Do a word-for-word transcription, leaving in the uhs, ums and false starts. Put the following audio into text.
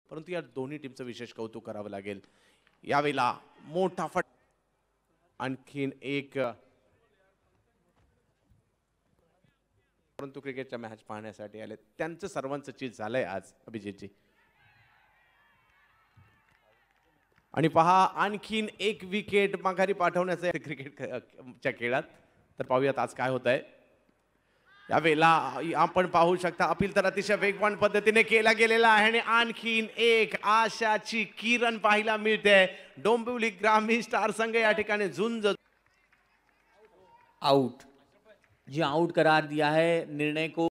परंतु या दोन्ही टीमचं विशेष कौतुक करावं लागेल। यावेळेला मोठा फट आणखीन एक परंतु क्रिकेटच्या मॅच पाहण्यासाठी आले त्यांचं सर्वांचं चीज झालंय आज अभिजितजी। आणि पहा आणखीन एक विकेट माघारी पाठवण्याचं क्रिकेटच्या खेळात। तर पाहूयात आज काय होत आहे। यावेळेला आपण पाहू शकता अपील तर अतिशय वेगवान पद्धतीने केला गेलेला आहे आणि आणखीन एक आशाची किरण पाहायला मिळते। डोंबिवली ग्रामीण स्टार संघ या ठिकाणी झुंज आउट जी आउट करार दिया है। निर्णय को